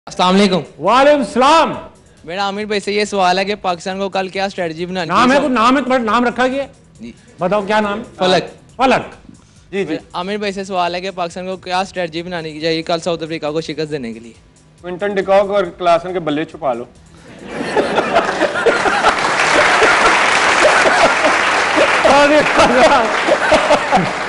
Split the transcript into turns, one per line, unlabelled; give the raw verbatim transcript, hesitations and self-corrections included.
अस्सलाम वालेकुम।
वालेकुम सलाम।
मेरा आमिर भाई से ये सवाल है कि पाकिस्तान को कल क्या स्ट्रेटजी बनानी
नाम है कुछ नाम है तुम्हारा नाम रखा गया बताओ क्या नाम?
फलक।
फलक जी जी।
आमिर भाई से सवाल है कि पाकिस्तान को क्या स्ट्रेटजी बनानी चाहिए कल साउथ अफ्रीका को शिकस्त देने के लिए?
क्विंटन डिकॉक और क्लासन के बल्ले छुपा लो।
अरे